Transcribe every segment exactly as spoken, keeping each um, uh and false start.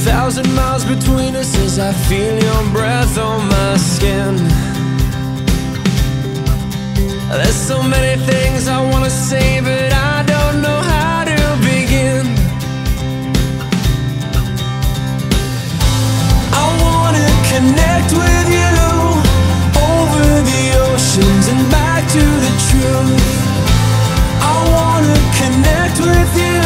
thousand miles between us as I feel your breath on my skin. There's so many things I wanna say, but I don't know how to begin. I wanna connect with you over the oceans and back to the truth. I wanna connect with you.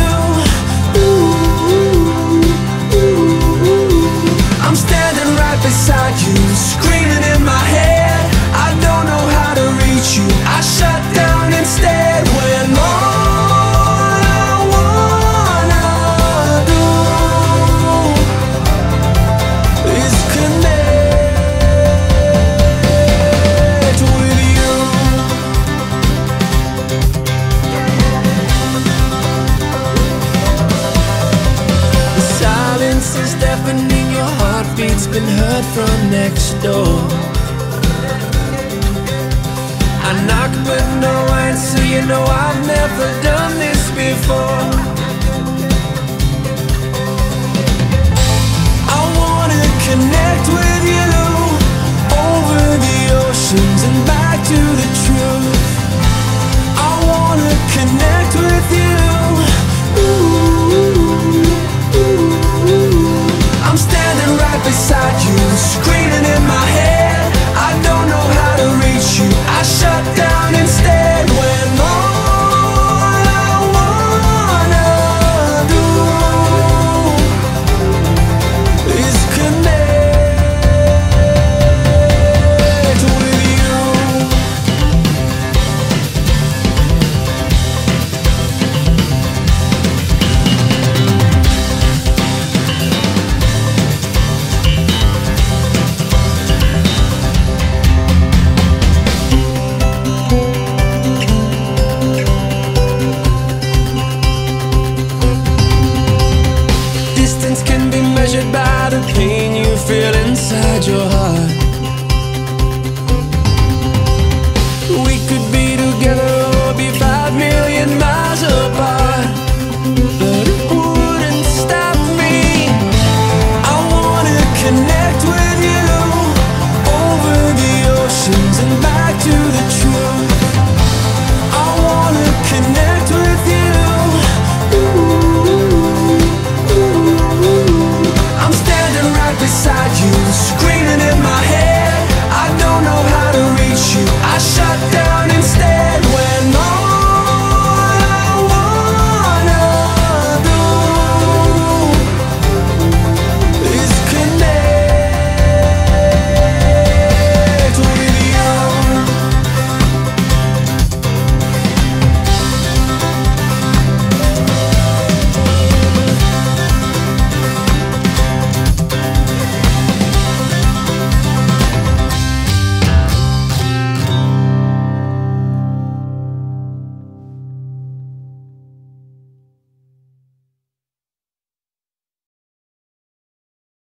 Ooh, ooh, ooh. I'm standing right beside you, screaming in my head. I don't know how to reach you. I shut down instead when all I wanna do is connect with you. The silence is deafening, your heartbeat's been heard from next door. I knock but no answer, you know I've never done this before.